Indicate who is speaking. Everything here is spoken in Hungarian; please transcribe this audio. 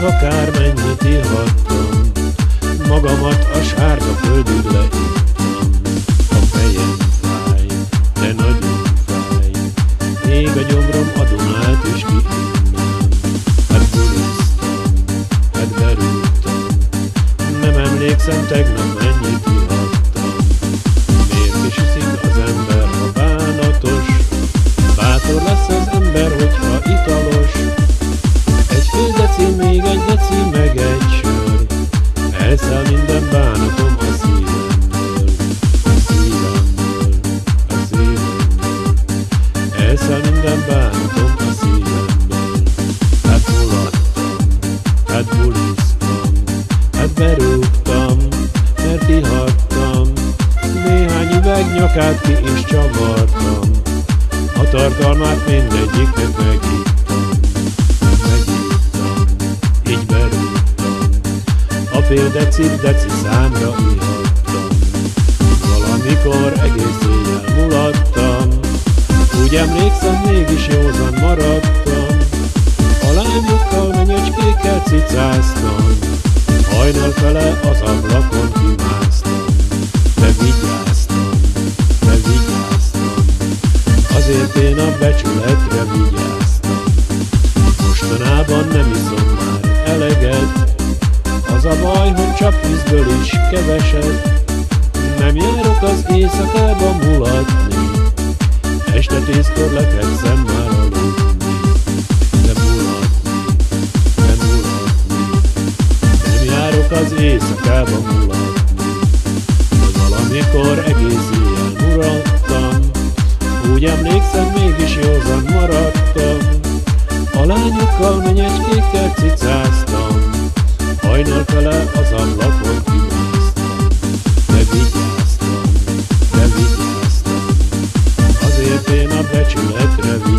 Speaker 1: akármennyit ihattam, magamat a sárga földig leittam. A fejem fáj, de nagyon fáj, ég a gyomrom a Dunát is kiinnám. Hát buliztam, hát berúgtam, nem emlékszem tegnap mennyit ihattam. Miért is iszik az ember, ha bánatos? Bátor lesz az ember, hogyha italos. Egy fél deci, még egy deci, meg egy sör, elszáll minden bánatom a szívemből, a szívemből, a szívemből. Elszáll minden bánatom a szívemből. Hát mulattam, hát buliztam, hát berúgtam, mert ihattam. Néhány üveg nyakát ki is csavartam, a tartalmát mindegyiknek megittam. Megittam, így berúgtam, a fél deci számra ihattam. Valamikor egész éjjel mulattam, úgy emlékszem, mégis józan maradtam. A lányokkal, menyecskékkel cicáztam, hajnal fele az ablakon kimásztam. De vigyáztam, de vigyáztam, azért én a becsületre vigyáztam. Mostanában nem iszom már eleget, az a baj, hogy csak vízből is keveset. Nem járok az éjszakába mulatni, este 10-kor lefekszem már aludni. De mulatni, de mulatni, nem járok az éjszakába mulatni. De valamikor egész éjjel mulattam, úgy emlékszem, mégis józan maradtam. A lányokkal, menyecskékkel cicáztam, hajnal fele az ablakon kimásztam. De vigyáztam, azért én a becsületre vigyáztam.